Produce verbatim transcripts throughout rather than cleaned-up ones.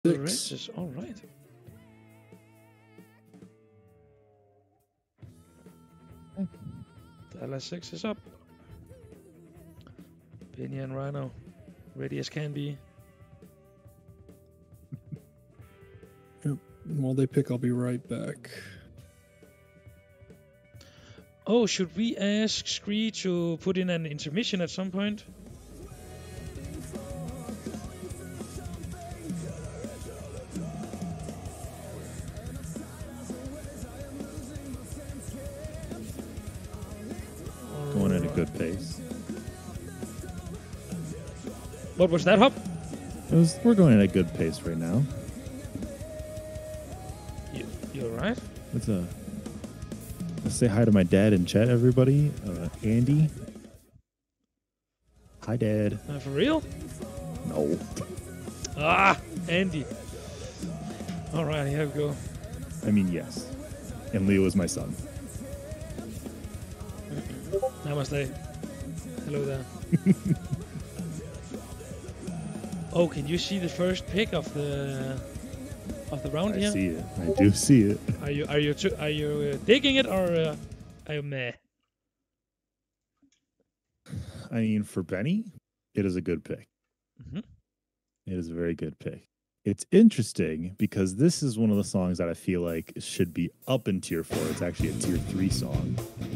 Six. All right. Dallas six is up. Benny and Rhino, ready as can be. Yep. While they pick, I'll be right back. Oh, should we ask Scree to put in an intermission at some point? Going at a good pace. What was that, Hop? It was, we're going at a good pace right now. You, you alright? Let's uh, let's say hi to my dad in chat, everybody. Uh, Andy. Hi, Dad. Uh, for real? No. Ah, Andy. All right, here we go. I mean, yes. And Leo is my son. Namaste. Hello there. Oh, can you see the first pick of the of the round I here? see it. I do see it. Are you are you are you uh, digging it or uh, are you meh? I mean, for Benny, it is a good pick. Mm-hmm. It is a very good pick. It's interesting because this is one of the songs that I feel like should be up in tier four. It's actually a tier three song.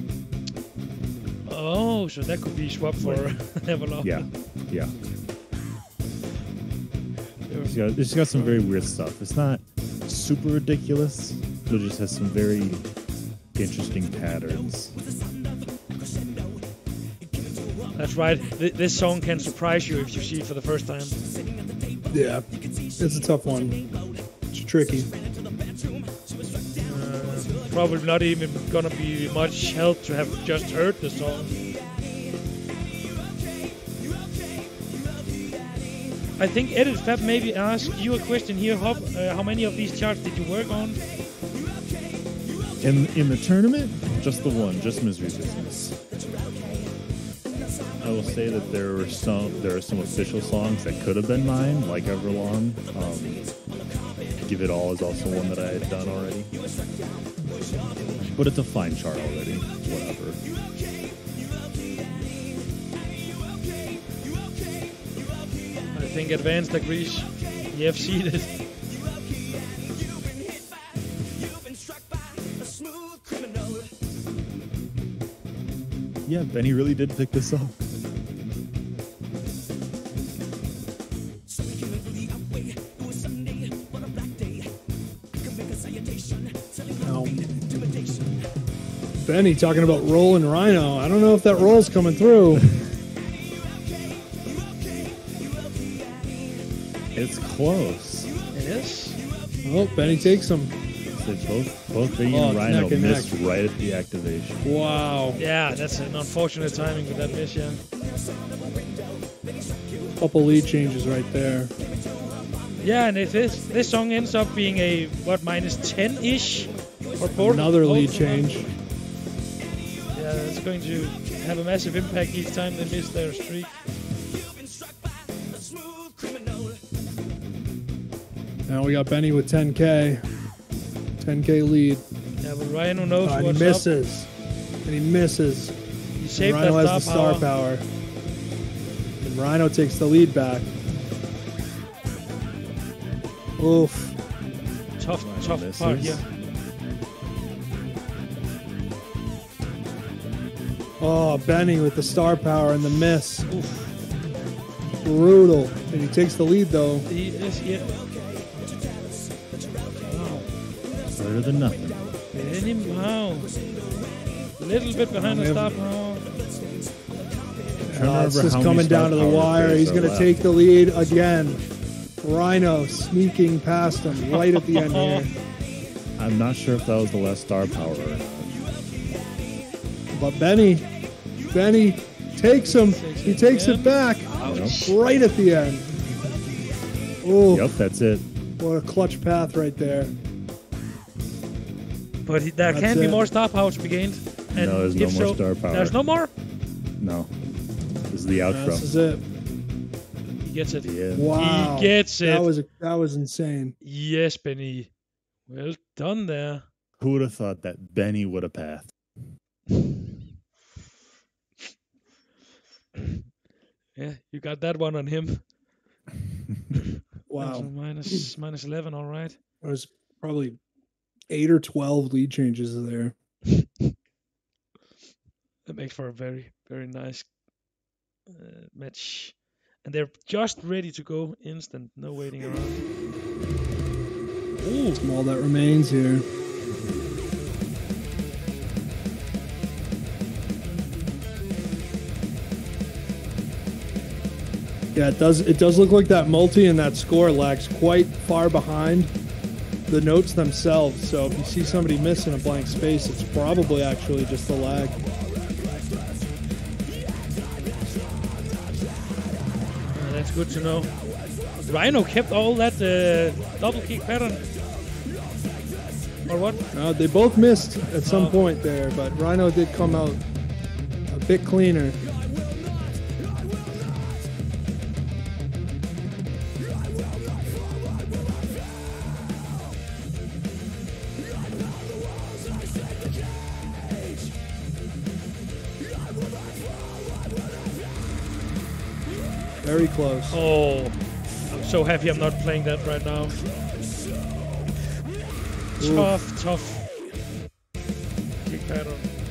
Oh, so that could be swapped for Everlong. Yeah, yeah. It's got, it's got some very weird stuff. It's not super ridiculous, but it just has some very interesting patterns. That's right. Th this song can surprise you if you see it for the first time. Yeah, it's a tough one. It's tricky. Uh, probably not even gonna be much help to have just heard the song. I think Edit Fab maybe asked you a question here, Hop. Uh, how many of these charts did you work on? In in the tournament, just the one, just Misery Business. I will say that there were some there are some official songs that could have been mine, like Everlong. Um, Give It All is also one that I had done already. But it's a fine chart already. Whatever. I think Advanced agrees. The F C did. Yeah, Benny really did pick this up. Now, Benny talking about rolling Rhino. I don't know if that roll's coming through. It's close. It is. Oh, Benny takes him. So both both Benny Oh, and it's Rhino neck and missed neck. right at the activation. Wow. Yeah, that's an unfortunate timing with that miss, yeah. Couple lead changes right there. Yeah, and if this this song ends up being a what minus ten ish or both, Another lead both change. Yeah, that's going to have a massive impact each time they miss their streak. Now we got Benny with ten K. ten K lead. Yeah, but Rhino knows Oh, and he what's misses. up. And he misses. He saved and Rhino that has the star star power. And Rhino takes the lead back. Oof. Tough, Rhino tough misses. part, yeah. Oh, Benny with the star power and the miss. Oof. Brutal. And he takes the lead though. He is, yeah. Wow. Better than nothing. Benny, wow. A little bit behind the star power. Uh, it's just coming down to the wire. He's going to take the lead again. Rhino sneaking past him right at the end here. I'm not sure if that was the last star power or not. But Benny, Benny takes him. He takes it back right at the end. Oh, Yep, that's it. what a clutch path right there. But he, there That's can be it. more star power to be gained. And No, there's no if more so, star power. There's no more? No. This is the outro. This is it. gets it. Yeah. Wow. He gets it. That was that was insane. Yes, Benny. Well done there. Who would have thought that Benny would have passed? Yeah, you got that one on him. Wow. So minus minus eleven. All right. There's probably eight or twelve lead changes there. That makes for a very very nice uh, match, and they're just ready to go instant. No waiting around. Ooh. All that remains here. Yeah, it does. It does look like that multi and that score lags quite far behind the notes themselves. So if you see somebody missing a blank space, it's probably actually just a lag. Uh, that's good to know. Rhino kept all that uh, double kick pattern, or what? Uh, they both missed at some Oh. point there, but Rhino did come out a bit cleaner. Very close. Oh, I'm so happy I'm not playing that right now. Tough, tough kick pattern.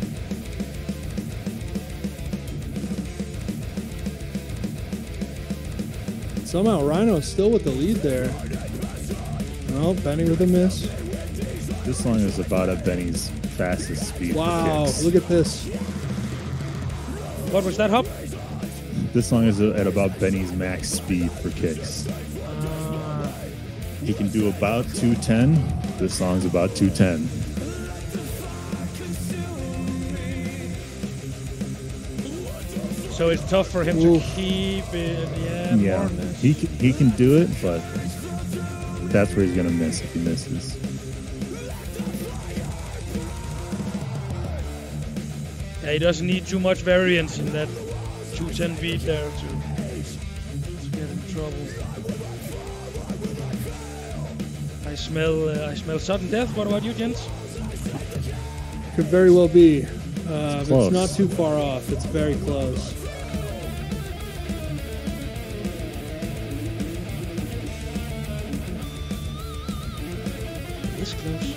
Somehow Rhino's still with the lead there. Well, Benny with a miss. This song is about at Benny's fastest speed. for Wow, kicks. look at this. What was that, Hop? This song is at about Benny's max speed for kicks. Uh, He can do about two ten. This song's about two ten. so it's tough for him Oof. to keep it. Yeah, more Yeah, or less. he can, he can do it, but that's where he's gonna miss if he misses. Yeah, he doesn't need too much variance in that two ten beat there to, to get in trouble. I smell, uh, I smell sudden death. What about you, gents? Could very well be. Uh, it's Close. not too far off. It's very close. It's close.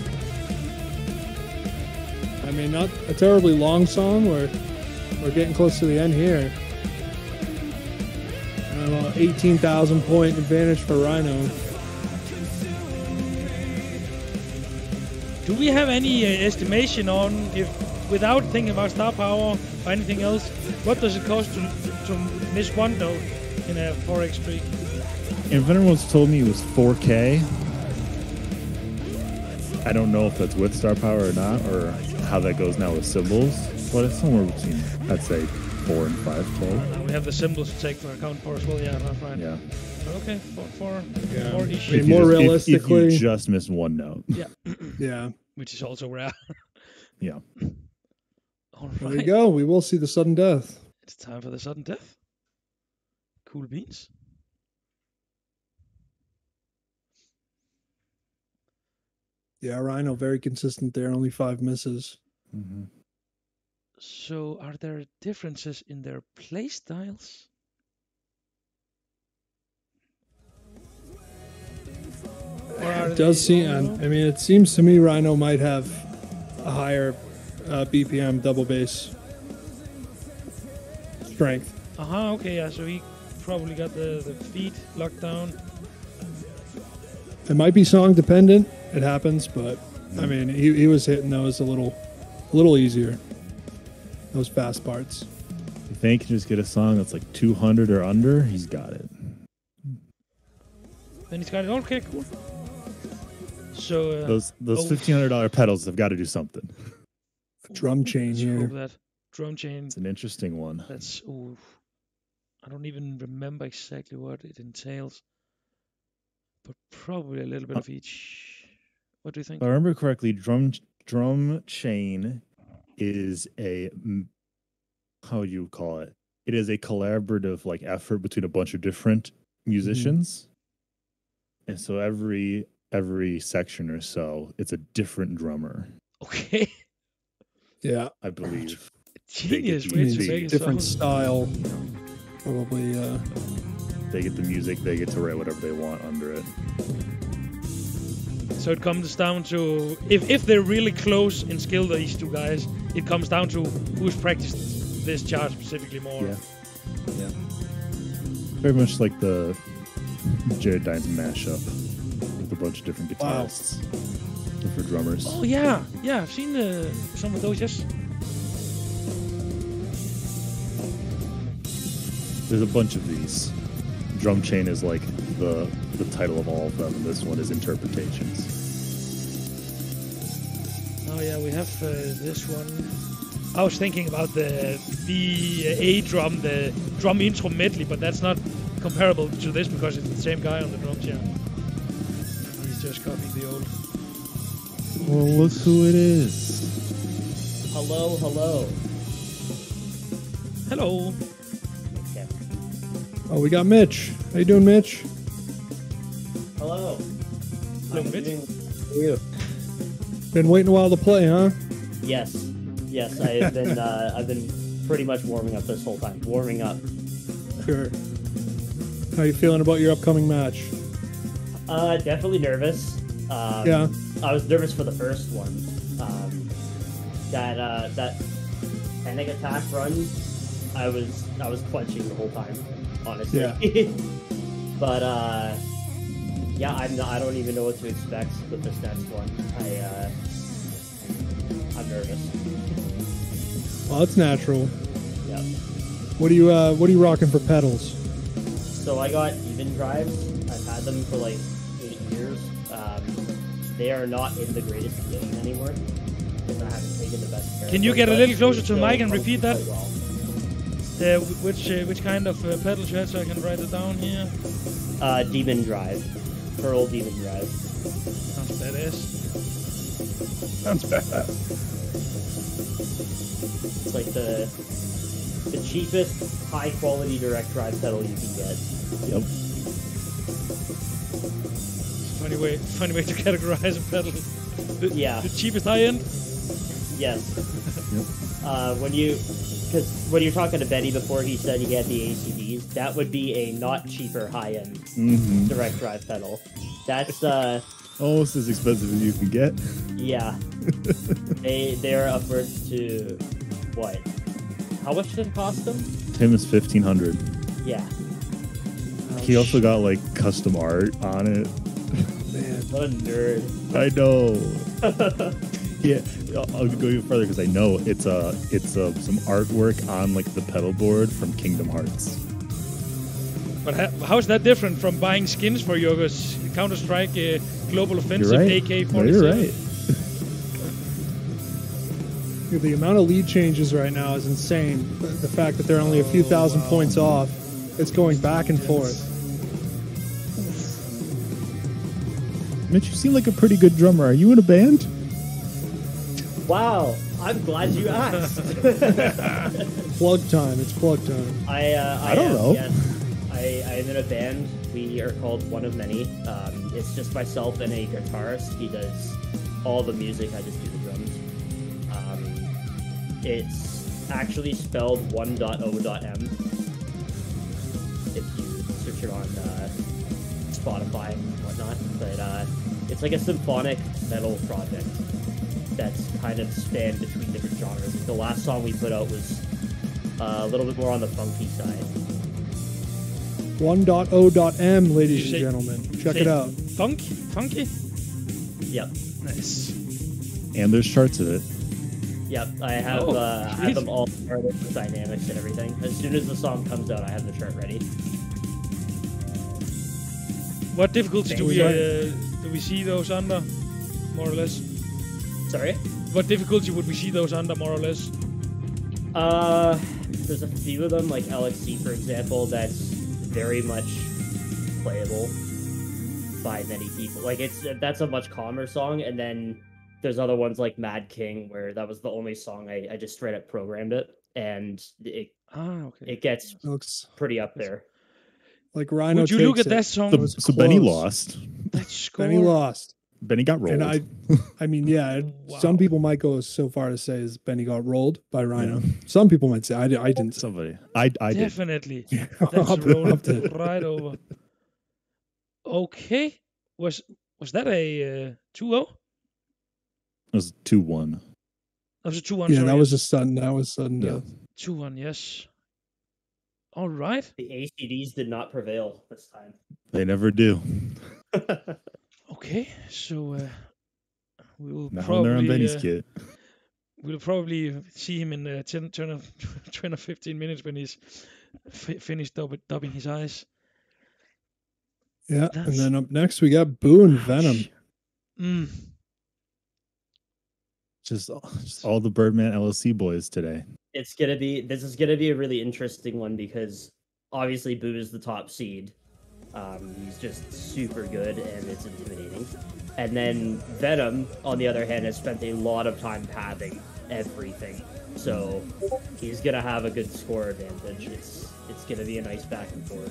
I mean, not a terribly long song. We're we're getting close to the end here. I don't know, eighteen thousand point advantage for Rhino. Do we have any uh, estimation on if, without thinking about star power or anything else, what does it cost to to miss one note in a four X streak? If anyone's told me it was four K, I don't know if that's with star power or not, or how that goes now with symbols, but it's somewhere between, I'd say, four and five K. Uh, we have the symbols to take for account for as well. Yeah, that's right. Yeah. Okay, four, four, Yeah. four ish. I mean, If you more just- if- realistically- if you just missed one note. Yeah, Yeah. which is also rare. Yeah. All There you right, go. We will see the sudden death. it's time for the sudden death. Cool beans. Yeah, Rhino very consistent there. Only five misses. hmm So, are there differences in their play styles? Or are It does they- seem. I mean, it seems to me Rhino might have a higher uh, B P M double bass strength. Uh huh. Okay. Yeah. So he probably got the the feet locked down. It might be song dependent. It happens, but I mean, he, he was hitting those a little, a little easier. Those fast parts. If they can just get a song that's like two hundred or under, he's got it. Then he's got it. Okay. Cool. So uh, Those those oh. fifteen hundred dollar pedals have got to do something. Drum chain let's here. hope that drum chain. It's an interesting one. That's. Ooh, I don't even remember exactly what it entails, but probably a little bit Uh, of each. What do you think? If I remember correctly, drum drum chain is a mm, how would you call it? it is a collaborative like effort between a bunch of different musicians, mm-hmm. and so every every section or so, it's a different drummer. Okay. Yeah, I believe. Genius, different style. Probably. Uh... They get the music. They get to write whatever they want under it. So it comes down to if if they're really close in skill, these two guys, it comes down to who's practiced this chart specifically more. Yeah. Yeah. Very much like the Jared Dines mashup with a bunch of different guitarists, wow. different drummers. Oh yeah, yeah, I've seen uh, some of those. Yes. There's a bunch of these. Drum Chain is like the the title of all of them, and this one is Interpretations. Oh yeah, we have uh, this one. I was thinking about the the A drum, the drum intro medley, but that's not comparable to this because it's the same guy on the drums. Yeah, he's just copying the old. Well, look who it is. Hello, hello. Hello. Oh, we got Mitch. How you doing, Mitch? Hello. Hello, I'm Mitch. doing you. Been waiting a while to play, huh? Yes, yes. I've been uh, I've been pretty much warming up this whole time. Warming up. Sure. How you feeling about your upcoming match? Uh, definitely nervous. Um, yeah. I was nervous for the first one. Um, that uh, that panic attack run. I was I was clenching the whole time. Honestly, yeah. But uh, yeah, I'm not, I don't even know what to expect with this next one. I uh, I'm nervous. Well, it's natural. Yeah. What are you uh, What are you rocking for pedals? So I got even drives. I've had them for like eight years. Um, they are not in the greatest condition anymore because I haven't taken the best care. Can you get a little closer to the mic and repeat that? Well. Uh, which uh, which kind of uh, pedal you had so I can write it down here? Uh, Demon Drive. Pearl Demon Drive. Sounds badass. Sounds badass. It's like the the cheapest, high quality direct drive pedal you can get. Yep. Funny way, funny way to categorize a pedal. The, Yeah. The cheapest high end. Yes. Yep. Uh, when you, because when you're talking to Betty before, he said he had the A C Ds. That would be a not cheaper high end Mm-hmm. direct drive pedal. That's uh, Almost as expensive as you can get. yeah. they they're upwards to what? How much did it cost them? Tim is fifteen hundred. Yeah. He also got like custom art on it. Man, What a nerd. I know. Yeah, I'll I'll go even further because I know it's uh it's uh, some artwork on like the pedal board from Kingdom Hearts. But ha how is that different from buying skins for your Counter Strike uh, Global Offensive right. A K No, forty-seven? you're right. Dude, the amount of lead changes right now is insane. The, the fact that they're only a few Oh, thousand wow. points off, it's going back and forth. Mitch, you seem like a pretty good drummer. Are you in a band? Wow. I'm glad you asked. Plug time. It's plug time. I uh, I, I don't am, know. Yes, I, I am in a band. We are called One of Many. Um, it's just myself and a guitarist. He does all the music. I just do the drums. Um, it's actually spelled one dot o dot m. If you search it on uh, Spotify and whatnot, but uh, it's like a symphonic metal project that's kind of spanned between different genres. The last song we put out was uh, a little bit more on the funky side. one dot o dot m, ladies and Say- gentlemen. Check say it out. Funky, funky. Yep, Nice. And there's charts of it. yep. I have Oh, uh, I jeez. have them all started with dynamics and everything. As soon as the song comes out, I have the chart ready. What difficulty do Thanks. we uh, do we see those under, more or less? Sorry. What difficulty would we see those under, more or less? Uh, there's a few of them, like L X C, for example, that's very much playable by many people. Like it's that's a much calmer song, and then there's other ones like Mad King, where that was the only song I, I just straight up programmed it, and it Ah, okay. it gets It looks pretty up there. like Rhino. Would you look takes at it. that song? It was So Benny close. lost. That score. Benny lost. Benny got rolled. And I, I mean, yeah, Wow. some people might go so far to say is Benny got rolled by Rhino. Yeah. Some people might say I, di- I didn't. Say. Somebody. I, I did. Definitely. That's Up- rolled up to- right over. Okay. Was was that a uh, two oh? It was two one. That was a two one. yeah, sorry, that yes. was a sudden. That was sudden Yeah. death. two one, yes. All right. The A C Ds did not prevail this time. They never do. Okay, so uh, we will Now they're on probably Benny's uh, kit. we'll probably see him in uh, ten, ten, or, ten or fifteen minutes when he's f- finished dub- dubbing his eyes. Yeah, and That's- then up next we got Boo and Venom. Mm. Just, just all the Birdman L L C boys today. It's gonna be this is gonna be a really interesting one because obviously Boo is the top seed. Um, he's just super good and it's intimidating. And then Venom, on the other hand, has spent a lot of time pathing everything, so he's gonna have a good score advantage. It's it's gonna be a nice back and forth.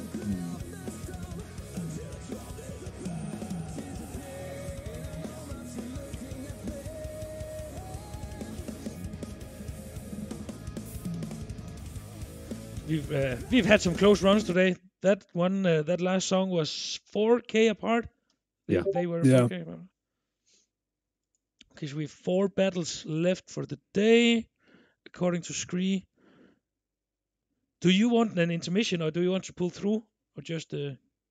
We've uh, we've had some close runs today. That one, uh, that last song was four K apart. They, Yeah. they were Yeah. four K apart. Okay, so we have four battles left for the day, according to Scree. Do you want an intermission, or do you want to pull through, or just uh,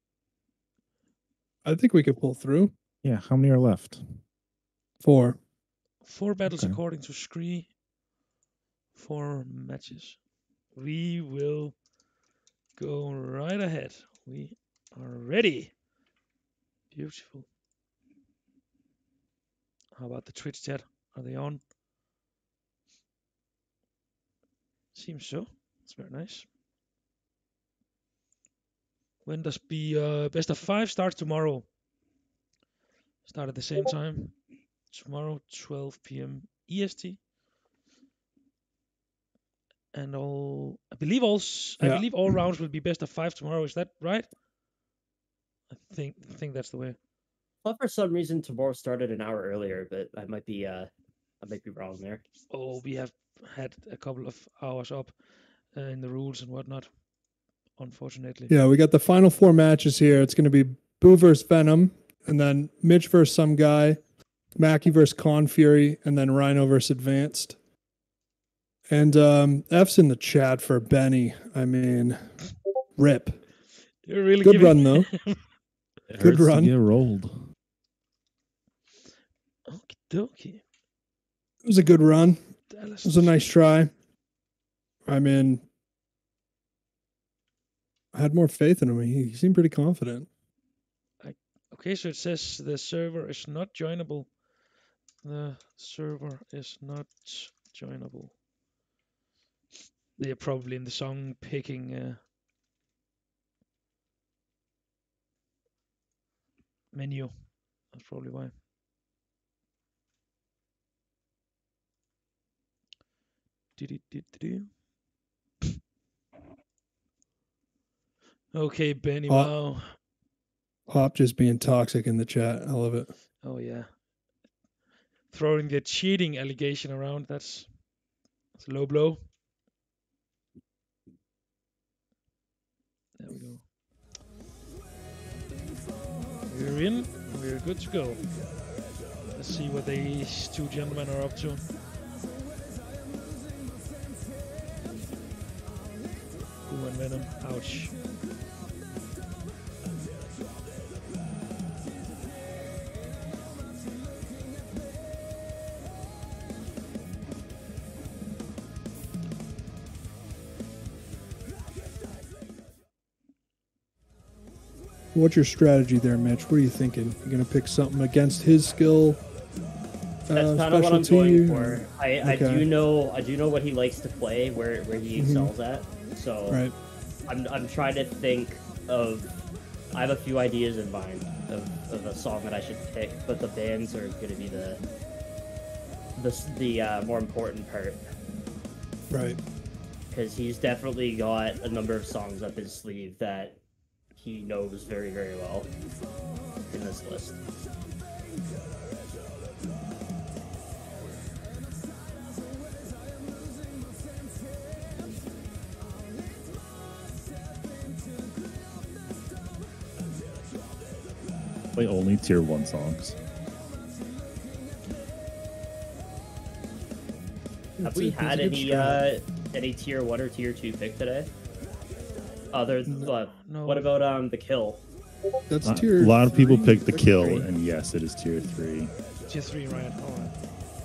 I think we could pull through Yeah, how many are left? four. four battles Okay. according to Scree? Four matches. We will go right ahead. We are ready. Beautiful. How about the Twitch chat? Are they on? Seems so. It's very nice. When does be uh, best of five starts tomorrow? Start at the same time. Tomorrow, twelve p.m. E S T. And all, I believe all, s- I Yeah. believe all rounds will be best of five tomorrow. Is that right? I think, I think that's the way. Thought for some reason tomorrow started an hour earlier, but I might be uh I might be wrong there. Oh, we have had a couple of hours up uh, in the rules and whatnot. Unfortunately. Yeah, we got the final four matches here. It's going to be Boo versus Venom, and then Mitch versus some guy, Mackie versus Con Fury, and then Rhino versus Advanced. And um, F's in the chat for Benny. I mean, rip. You're really Good giving- run, though. It Good hurts to run. get rolled. Okie dokie. It was a good run. Dallas. It was a nice try. I mean, I had more faith in him. He, he seemed pretty confident. Okay, so it says the server is not joinable. The server is not joinable. They're probably in the song picking. Uh, menu. That's probably why. Do-do-do-do-do. Okay, Benny Uh, Mao. Hop just being toxic in the chat. I love it. Oh yeah. Throwing the cheating allegation around, that's, that's a low blow. There we go. We're in. We're good to go. Let's see what these two gentlemen are up to. Boo and Venom. Ouch. What's your strategy there, Mitch? What are you thinking? You gonna pick something against his skill? That's uh, kind of what I'm specialty? going for. I, I Okay. do know I do know what he likes to play, where where he Mhm. excels at. So Right. I'm I'm trying to think of. I have a few ideas in mind of, of a song that I should pick, but the bands are going to be the the s- the uh, more important part. Right. because he's definitely got a number of songs up his sleeve that he knows very, very well in this list. Play only tier one songs. Have we had any uh, any tier one or tier two pick today? Other No. uh, No. what about um the kill? That's Uh, tier. a lot of people three. pick the kill, Three. and yes, it is tier three. Tier three, right? All right.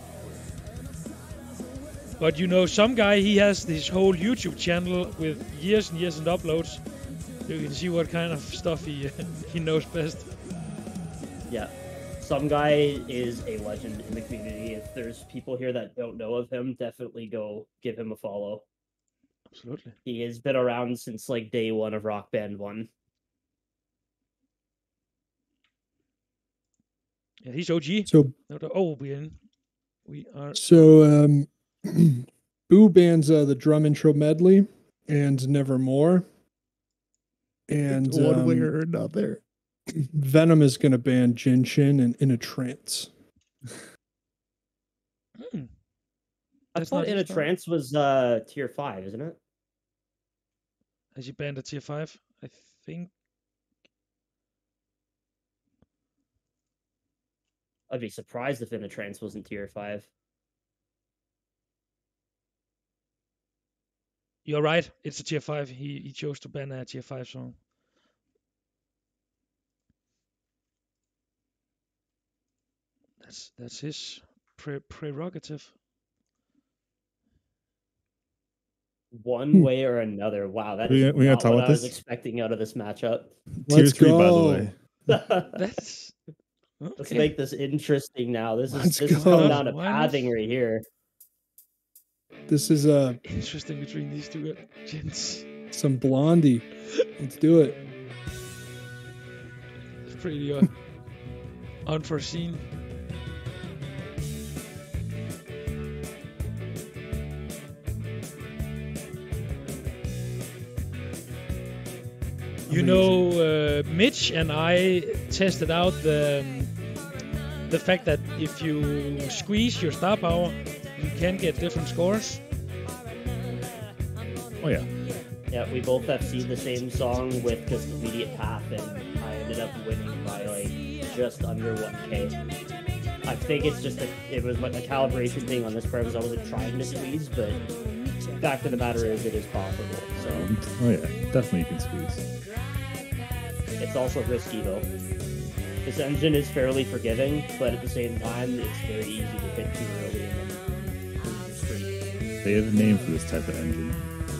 But you know, some guy, he has this whole YouTube channel with years and years of uploads. You can see what kind of stuff he he knows best. Yeah. Some guy is a legend in the community. If there's people here that don't know of him, definitely go give him a follow. Absolutely. He has been around since like day one of Rock Band one. Yeah, he's O G. So No, no- Oh, we in. We are. so um, Boo bans uh, the drum intro medley and Nevermore, and um, or another. Venom is going to ban Jin Shin and In a Trance. Hmm. I That's thought not In a his song. Trance was uh tier five, isn't it? Has he banned a tier five? I think. I'd be surprised if In a Trance wasn't tier five. You're right. It's a tier five. He he chose to ban a tier five song. That's that's his pre- prerogative. One Hmm. way or another. Wow, that We- is we gotta not talk what about I was this? expecting out of this matchup. Tier Let's three, by the go. way. That's Let's okay. make this interesting now. This is Let's this is go. coming down to Why not? pathing right here. This is uh, Interesting between these two gents. some Blondie. Let's do it. It's pretty uh, unforeseen. You know, uh, Mitch and I tested out the um, the fact that if you squeeze your star power, you can get different scores. Oh yeah. Yeah, we both have seen the same song with just immediate path, and I ended up winning by like just under one K. I think it's just a, it was like a calibration thing on this part because I wasn't trying to squeeze, but fact of the matter is it is possible. So Oh yeah. Definitely you can squeeze. it's also risky though. This engine is fairly forgiving, but at the same time, it's very easy to hit too early and then lose your streak. They have a name for this type of engine.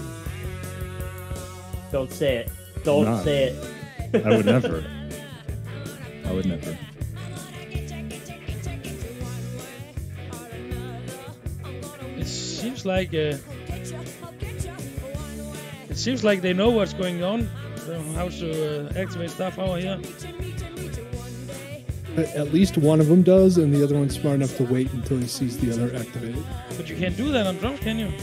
Don't say it. Don't Nah. say it. I would never. I would never. It seems like uh, it seems like they know what's going on, so how to uh, activate star power here. At at least one of them does, and the other one's smart enough to wait until he sees the other activated. But you can't do that on drums, can you?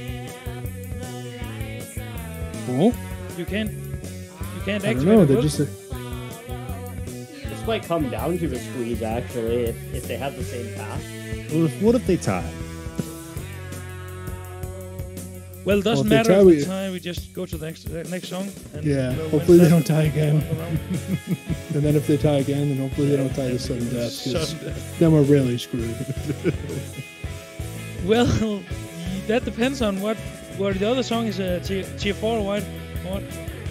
Well, You can't. You can't I activate. don't know. it They with- just This might come down to a squeeze, actually, if, if they have the same path. What if, what if they tie? Well, it doesn't Well, if they matter tie, at we- the time. We just go to the next uh, next song. And Yeah, we'll hopefully win they that. don't tie again. Around. and then if they tie again, then hopefully they don't tie to sudden death. 'Cause Sudden death. then we're really screwed. Well, that depends on what. What the other song is a tier, tier four, or what? What?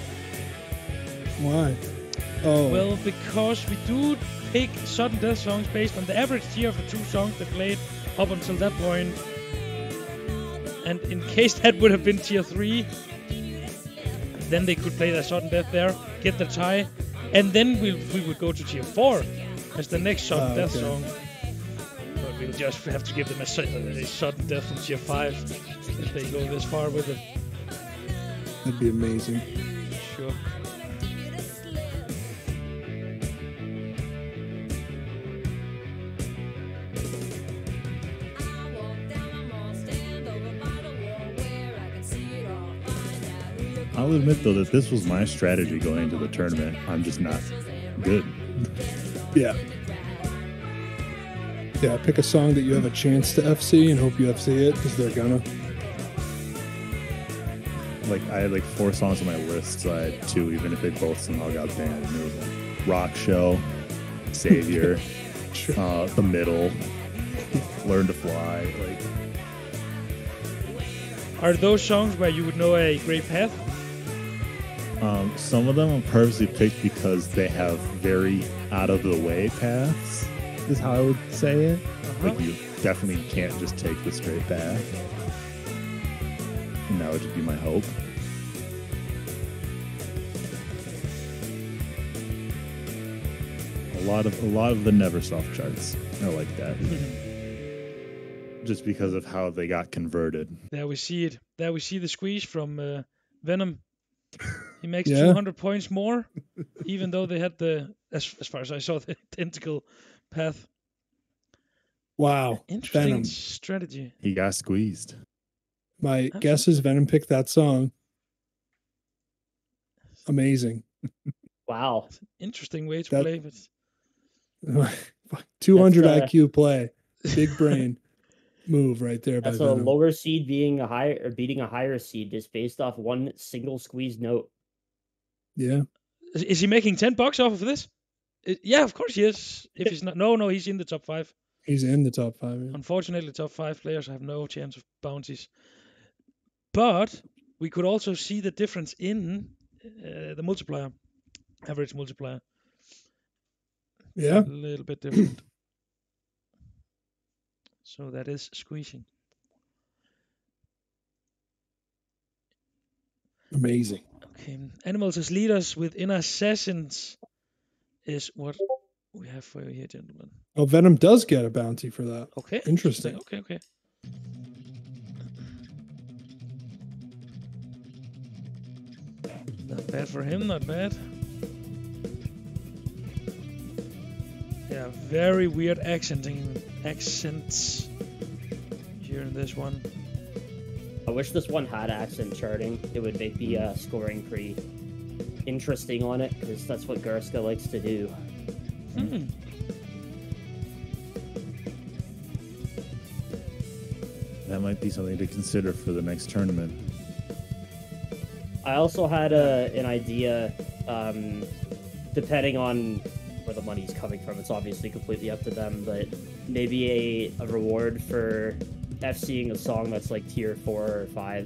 Why? Oh, Well, because we do pick sudden death songs based on the average tier of the two songs they played up until that point. And in case that would have been tier three, then they could play their sudden death there, get the tie, and then we we would go to tier four as the next sudden Ah, death okay. song. But we'll just have to give them a, su- a sudden death from tier five if they go this far with it. that'd be amazing. Sure. I'll admit though that this was my strategy going into the tournament. I'm just not good. Yeah. Yeah, pick a song that you have a chance to F C and hope you F C it, because they're gonna. Like I had like four songs on my list, so I had two, even if they both somehow got banned. And it was like Rock Show, Savior, Sure. uh, The Middle, Learn to Fly. Like Are those songs where you would know a great path? um, some of them are purposely picked because they have very out of the way paths. Is how I would say it. Uh-huh. Like you definitely can't just take the straight path. And that would just be my hope. A lot of a lot of the Neversoft charts are like that. Just because of how they got converted. There we see it. There we see the squeeze from uh, Venom. He makes Yeah. two hundred points more, even though they had the, as, as far as I saw, the identical path. Wow. Interesting Venom. strategy. He got squeezed. My Absolutely. guess is Venom picked that song. Amazing. Wow. Interesting way to That- play, but two hundred That's, uh, I Q play. Big brain move right there by That's a Venom. lower seed being a higher or beating a higher seed just based off one single squeeze note. Yeah. is, is he making ten bucks off of this? Uh, yeah, of course he is. If he's not, no, no, he's in the top five. He's in the top five. Yeah. Unfortunately, top five players have no chance of bounties. But we could also see the difference in uh, the multiplier, average multiplier. Yeah. A little bit different. So that is squeezing. Amazing. Okay, animals as leaders within assassins is what we have for you here, gentlemen. Oh, Venom does get a bounty for that. Okay. Interesting. Okay, okay. Not bad for him, not bad. Yeah, very weird accenting accents here in this one. I wish this one had accent charting. It would make the uh, scoring pretty interesting on it, because that's what Garska likes to do. Hmm. That might be something to consider for the next tournament. I also had a, an idea, um, depending on where the money's coming from. It's obviously completely up to them, but maybe a, a reward for FCing a song that's like tier four or five.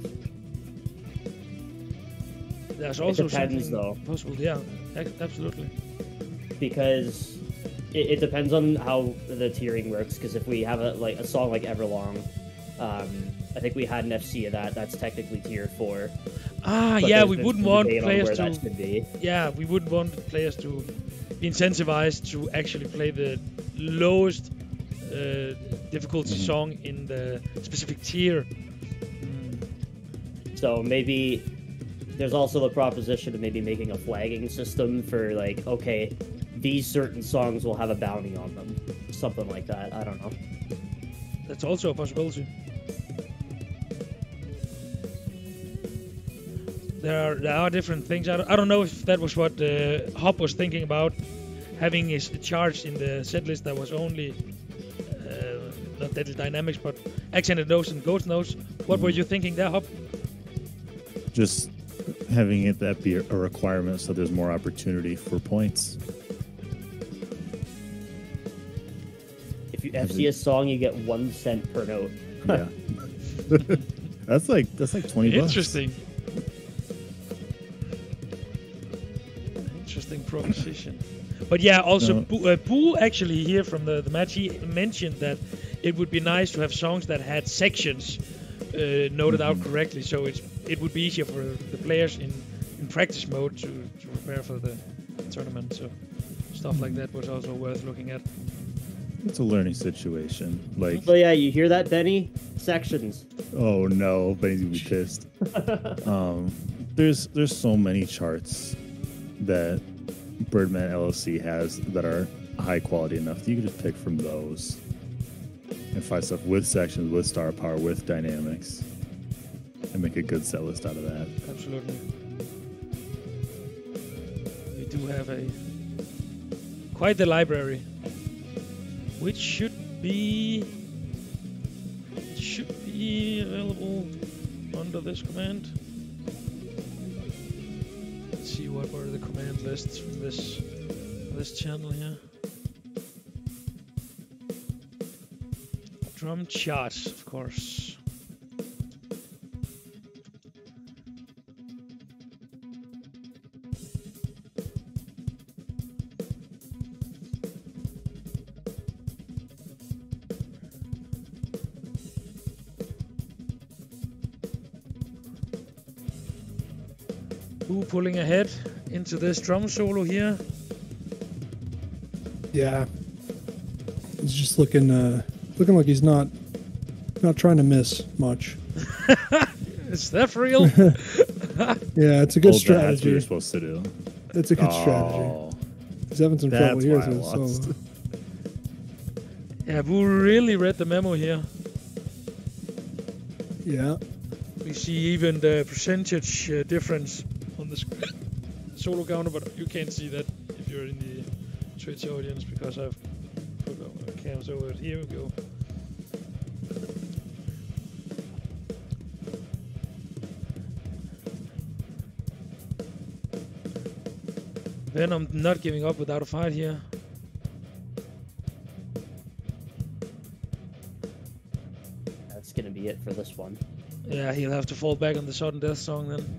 There's also depends, something though. possible. Yeah, ac- absolutely. Because it, it depends on how the tiering works. Because if we have a like a song like Everlong, um, I think we had an F C of that. That's technically tier four. Ah, but yeah, there's we been wouldn't some want debate on players where that to. should be. Yeah, we wouldn't want players to be incentivized to actually play the lowest uh, difficulty Mhm. song in the specific tier. Mm. So maybe there's also the proposition of maybe making a flagging system for like, okay, these certain songs will have a bounty on them, something like that. I don't know. That's also a possibility. There are, there are different things. I don't, I don't know if that was what uh, Hop was thinking about, having his charge in the set list that was only uh, not Deadly Dynamics, but accented notes and ghost notes. What were you thinking there, Hop? Just having it that be a requirement so there's more opportunity for points. If you F C a song, you get one cent per note. Yeah. that's like that's like twenty bucks. Interesting. Interesting proposition. But yeah, also No. Boo, uh, Boo actually here from the, the match, he mentioned that it would be nice to have songs that had sections uh, noted out correctly, so it's it would be easier for the players in, in practice mode to, to prepare for the tournament. So stuff like that was also worth looking at. It's a learning situation. Like, So yeah, you hear that, Benny? Sections. oh no, Benny's gonna be pissed. um, there's there's so many charts that Birdman L L C has that are high quality enough that you can just pick from those and find stuff with sections, with star power, with dynamics, and make a good set list out of that. Absolutely. have a quite the library, which should be should be available under this command. Let's see what were the command lists from this this channel here. Drum charts, of course. Who pulling ahead into this drum solo here? Yeah. He's just looking uh looking like he's not not trying to miss much. Is that for real? Yeah, it's a good Oh, that's what strategy. you're supposed to do. It's a good strategy. Oh, He's having some that's trouble here. why I So, lost. so Yeah, we really read the memo here. yeah. We see even the percentage uh, difference on the sc- solo counter, but you can't see that if you're in the Twitch audience because I've put our cams over it. Here we go. Venom not giving up without a fight here. That's gonna be it for this one. Yeah, he'll have to fall back on the sudden death song then.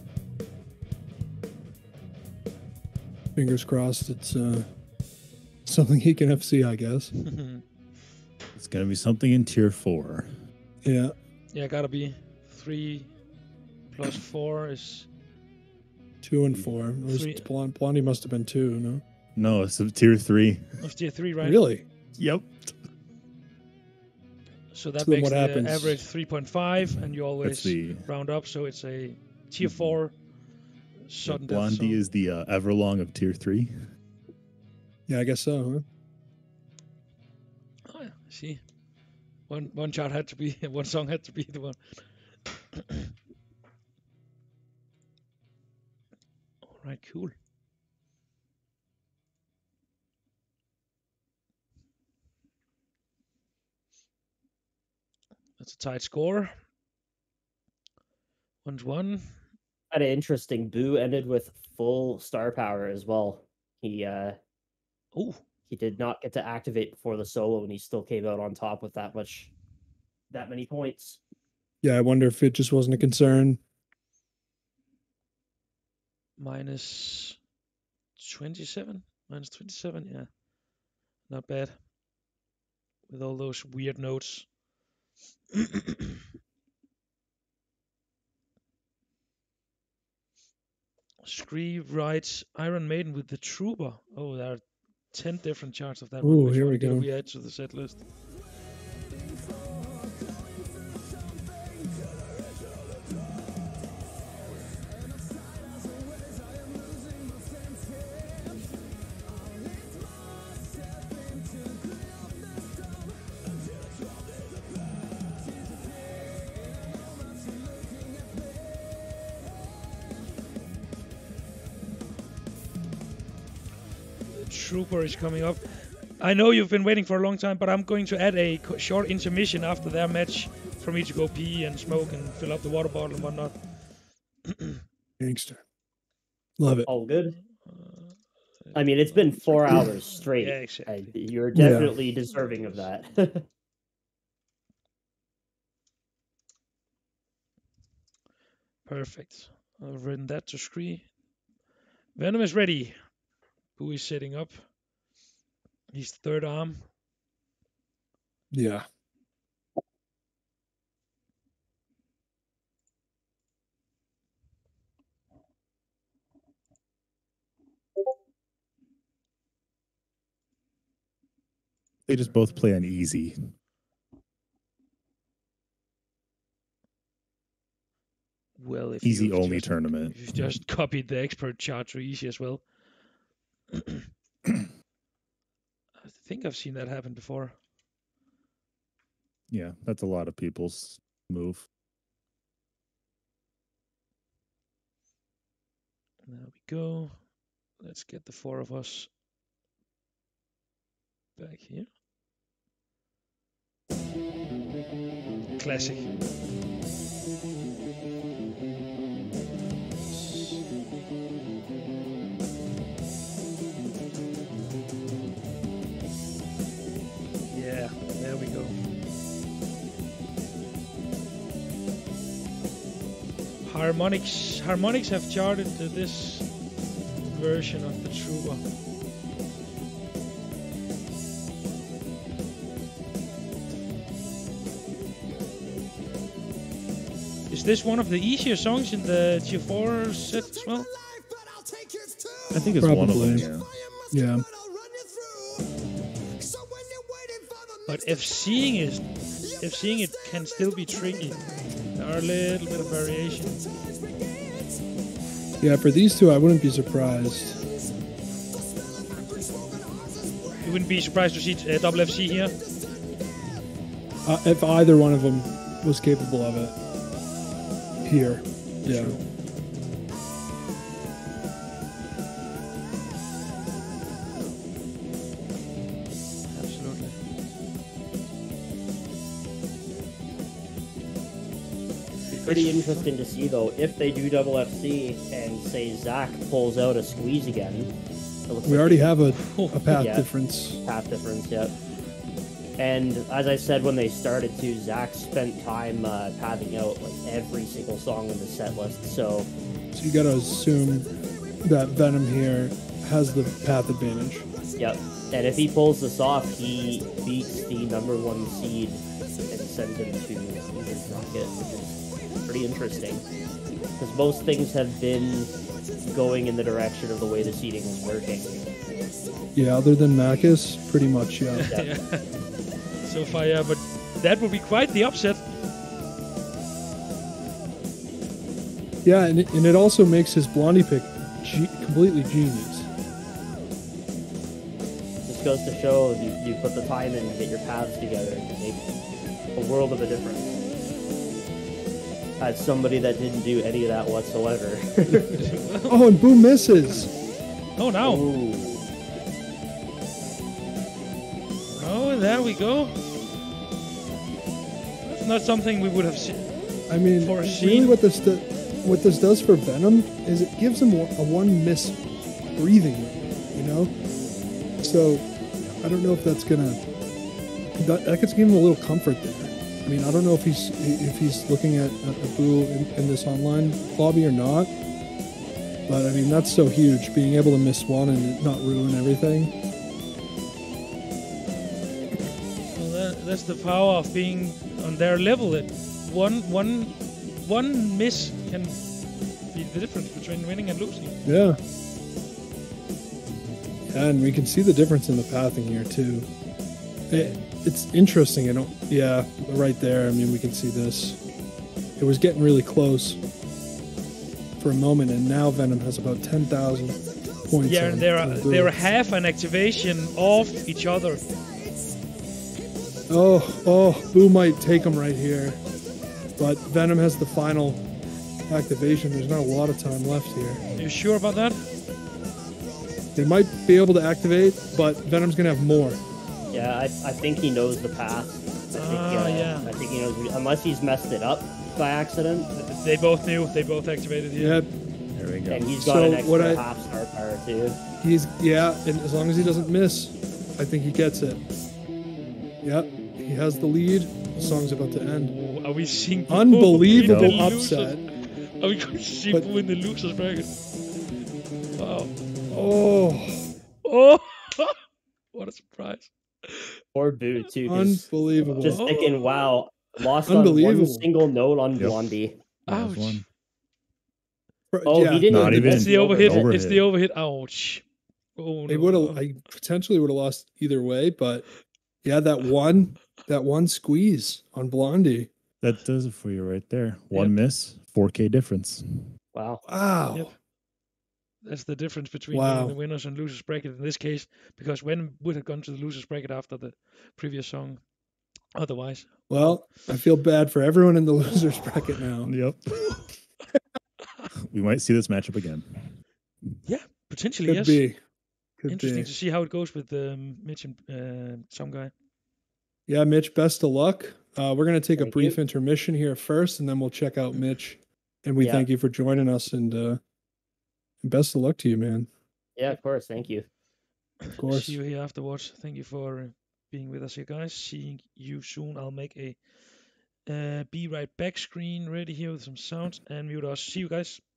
Fingers crossed it's uh something he can F C, I guess. It's gonna be something in tier four. Yeah. Yeah, gotta be. Three plus four is... Two and four. It was Three. Blond, Blondie must have been two, no? No, it's a tier three. of tier three, right? Really? Yep. So that So then makes what the happens? average three point five, and you always That's the round up, so it's a tier four sudden death Blondie song. is the uh, Everlong of tier three. Yeah, I guess so, huh? Oh, yeah, I see. One one chart had to be one song had to be the one. All right, cool. That's a tight score. One's one. Kind of interesting. Boo ended with full star power as well. He uh Oh, he did not get to activate before the solo, and he still came out on top with that much, that many points. Yeah, I wonder if it just wasn't a concern. minus twenty-seven. Minus twenty-seven, yeah. Not bad. With all those weird notes. Scree writes Iron Maiden with the Trooper. Oh, there are ten different charts of that one. Ooh, Which here one we did go. we add to the set list? Trooper is coming up. I know you've been waiting for a long time, but I'm going to add a co- short intermission after their match for me to go pee and smoke and fill up the water bottle and whatnot. Gangster. Love it. All good. I mean, it's been four hours straight. Yeah, exactly. and you're Yeah. definitely deserving of that. Perfect. I've written that to Scree. Venom is ready. Who is setting up? He's third arm. Yeah. They just both play on easy. Well, if Easy you've only just, tournament. if you've just copied the expert chart to easy as well. I think I've seen that happen before. Yeah, that's a lot of people's move. There we go. Let's get the four of us back here. Classic. Yeah, there we go. Harmonix, Harmonix have charted to this version of the Trooper. Is this one of the easier songs in the G four set as well? I think it's one of them. Probably. Yeah. Yeah. But if seeing it, if seeing it can still be tricky, there are a little bit of variation. Yeah, for these two, I wouldn't be surprised. You wouldn't be surprised to see uh, double F C here. Uh, if either one of them was capable of it. Here. Yeah. True. Absolutely. Pretty interesting to see though, if they do double F C and say Zach pulls out a squeeze again. It looks We like already have a, a path Yeah. difference. path difference, yep. And as I said when they started too, Zach spent time uh, pathing out like every single song in the set list. So So you gotta assume that Venom here has the path advantage. yep. And if he pulls this off, he beats the number one seed and sends him to his bracket, which is pretty interesting. Because most things have been going in the direction of the way the seeding is working. Yeah, other than Macus, pretty much, yeah. Yep. So far, yeah, but that would be quite the upset. Yeah, and it, and it also makes his Blondie pick ge- completely genius. This goes to show you, you put the time in to get your paths together and you make a world of a difference. As somebody that didn't do any of that whatsoever. Oh, and Boom misses. Oh, no. Ooh. Oh, there we go. That's not something we would have seen. I mean, Foreseen. really what this do- what this does for Venom is it gives him a one miss breathing room, you know? So, I don't know if that's gonna... That, that could give him a little comfort there. I mean, I don't know if he's if he's looking at a, a Boo in, in this online lobby or not. But, I mean, that's so huge, being able to miss one and it not ruin everything. Well, that, that's the power of being on their level. That one, one, one miss can be the difference between winning and losing. Yeah. And we can see the difference in the pathing here too. It, it's interesting. I don't. Yeah, right there. I mean, we can see this. It was getting really close for a moment, and now Venom has about ten thousand points. Yeah, on, and they're on Boo. they're half an activation off each other. Oh, oh, Boo might take him right here, but Venom has the final activation. There's not a lot of time left here. Are you sure about that? They might be able to activate, but Venom's gonna have more. Yeah, I, I think he knows the path. I think, Ah, uh, yeah. I think he knows, unless he's messed it up by accident, They both knew. They both activated here. Yep. There we go. and he's got So an extra what I- half star power too. He's yeah, and as long as he doesn't miss, I think he gets it. Yep, he has the lead. The song's about to end. Oh, are we seeing Unbelievable Boo in the losers- upset. Are we going to see But- Boo in the losers bracket? Wow. Oh, Oh, what a surprise. Or Boo too. 'cause unbelievable. Just Oh. thinking, wow, lost on one Unbelievable. single note on Yep. Blondie. There's Ouch. one. Oh, he didn't Not even- It's the overhit. overhit. It's the overhit. Ouch. Oh, They no. would have. I potentially would have lost either way, but yeah, that one, that one squeeze on Blondie. That does it for you right there. One miss, four K difference. Wow. Wow. Yep. That's the difference between Wow. winning the winners and losers bracket in this case, because Venom would have gone to the losers bracket after the previous song. Otherwise, Well, I feel bad for everyone in the losers bracket now. Yep. We might see this matchup again. yeah, Potentially, Could yes. be. Could Interesting be. to see how it goes with um, Mitch and uh, some guy. Yeah, Mitch, best of luck. Uh, we're going to take Thank a brief you. intermission here first, and then we'll check out Mitch. And we Yeah. thank you for joining us, and uh, best of luck to you, man. Yeah, of course. Thank you. Of course. See you here afterwards. Thank you for uh, being with us here, guys. Seeing you soon. I'll make a uh, be right back screen ready here with some sounds and mute us. See you guys.